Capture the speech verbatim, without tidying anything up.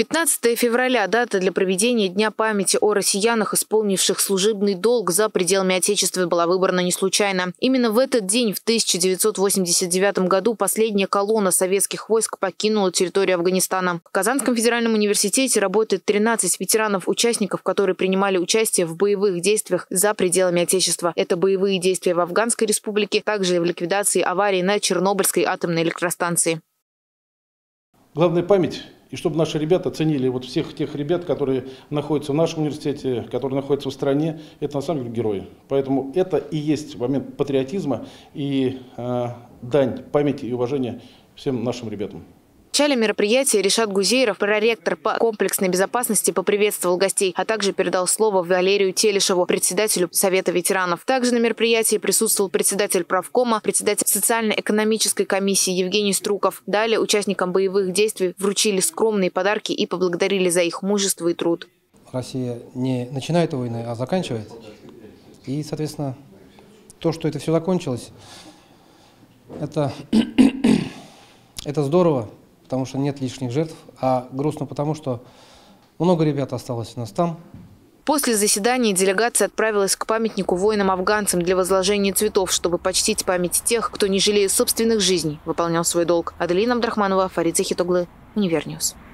пятнадцатое февраля – дата для проведения Дня памяти о россиянах, исполнивших служебный долг за пределами Отечества, была выбрана не случайно. Именно в этот день, в тысяча девятьсот восемьдесят девятом году, последняя колонна советских войск покинула территорию Афганистана. В Казанском федеральном университете работает тринадцать ветеранов-участников, которые принимали участие в боевых действиях за пределами Отечества. Это боевые действия в Афганской республике, также и в ликвидации аварии на Чернобыльской атомной электростанции. Главная память. И чтобы наши ребята ценили вот всех тех ребят, которые находятся в нашем университете, которые находятся в стране, это на самом деле герои. Поэтому это и есть момент патриотизма и э, дань памяти и уважения всем нашим ребятам. В начале мероприятия Ришат Гузейров, проректор по комплексной безопасности, поприветствовал гостей, а также передал слово Валерию Телешеву, председателю Совета ветеранов. Также на мероприятии присутствовал председатель правкома, председатель социально-экономической комиссии Евгений Струков. Далее участникам боевых действий вручили скромные подарки и поблагодарили за их мужество и труд. Россия не начинает войны, а заканчивает. И, соответственно, то, что это все закончилось, это, это здорово. Потому что нет лишних жертв, а грустно потому, что много ребят осталось у нас там. После заседания делегация отправилась к памятнику воинам-афганцам для возложения цветов, чтобы почтить память тех, кто, не жалея собственных жизней, выполнял свой долг. Аделина Абдрахманова, Фарид Захитоглы, Универньюз.